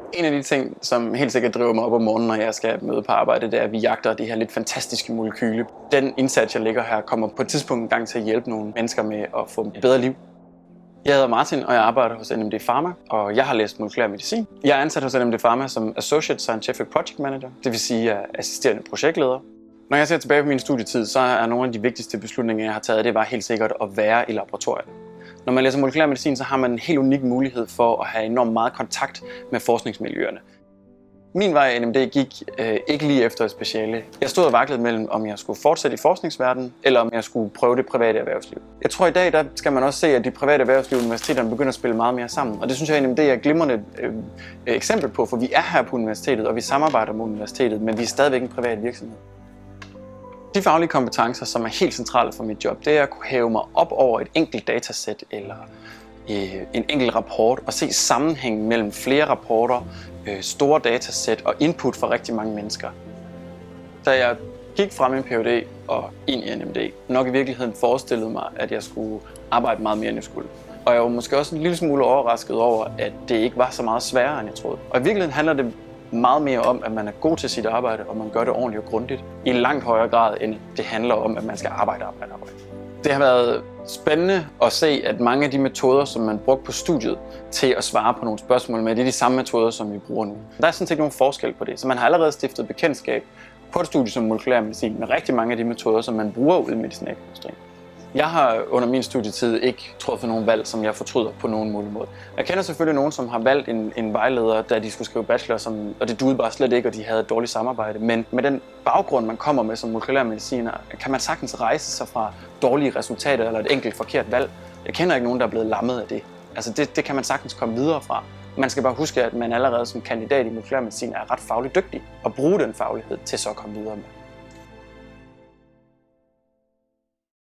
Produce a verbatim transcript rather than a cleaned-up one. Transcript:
En af de ting, som helt sikkert driver mig op om morgenen, når jeg skal møde på arbejde, det er, at vi jagter det her lidt fantastiske molekyle. Den indsats, jeg lægger her, kommer på et tidspunkt en gang til at hjælpe nogle mennesker med at få et bedre liv. Jeg hedder Martin, og jeg arbejder hos N M D Pharma, og jeg har læst molekylær medicin. Jeg er ansat hos N M D Pharma som Associate Scientific Project Manager, det vil sige, jeg er assisterende projektleder. Når jeg ser tilbage på min studietid, så er nogle af de vigtigste beslutninger, jeg har taget, det var helt sikkert at være i laboratoriet. Når man læser molekylær medicin, så har man en helt unik mulighed for at have enormt meget kontakt med forskningsmiljøerne. Min vej i N M D gik øh, ikke lige efter et speciale. Jeg stod og vaklede mellem, om jeg skulle fortsætte i forskningsverdenen, eller om jeg skulle prøve det private erhvervsliv. Jeg tror i dag, der skal man også se, at de private erhvervsliv og universiteterne begynder at spille meget mere sammen. Og det synes jeg, at N M D er et glimrende øh, eksempel på, for vi er her på universitetet, og vi samarbejder med universitetet, men vi er stadigvæk en privat virksomhed. De faglige kompetencer, som er helt centrale for mit job, det er at kunne hæve mig op over et enkelt datasæt eller øh, en enkelt rapport og se sammenhængen mellem flere rapporter, øh, store datasæt og input fra rigtig mange mennesker. Da jeg gik fra min Ph.D. og ind i N M D, nok i virkeligheden forestillede mig, at jeg skulle arbejde meget mere, end jeg skulle. Og jeg var måske også en lille smule overrasket over, at det ikke var så meget sværere, end jeg troede. Og i virkeligheden handler det meget mere om, at man er god til sit arbejde, og man gør det ordentligt og grundigt, i langt højere grad, end det handler om, at man skal arbejde, arbejde, arbejde. Det har været spændende at se, at mange af de metoder, som man brugte på studiet til at svare på nogle spørgsmål med, det er de samme metoder, som vi bruger nu. Der er sådan set ikke nogen forskel på det, så man har allerede stiftet bekendtskab på et studie som molekylær medicin med rigtig mange af de metoder, som man bruger ude i medicinalindustrien. Jeg har under min studietid ikke truffet nogen valg, som jeg fortryder på nogen mulig måde. Jeg kender selvfølgelig nogen, som har valgt en, en vejleder, da de skulle skrive bachelor, som, og det duede bare slet ikke, og de havde et dårligt samarbejde. Men med den baggrund, man kommer med som molekylær mediciner, kan man sagtens rejse sig fra dårlige resultater eller et enkelt forkert valg. Jeg kender ikke nogen, der er blevet lammet af det. Altså det, det kan man sagtens komme videre fra. Man skal bare huske, at man allerede som kandidat i molekylær medicin er ret fagligt dygtig, og bruge den faglighed til så at komme videre med.